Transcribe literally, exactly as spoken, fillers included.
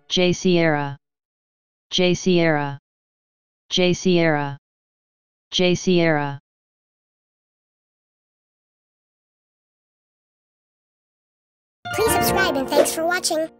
Jaciara, Jaciara, Jaciara, Jaciara. Please subscribe and thanks for watching.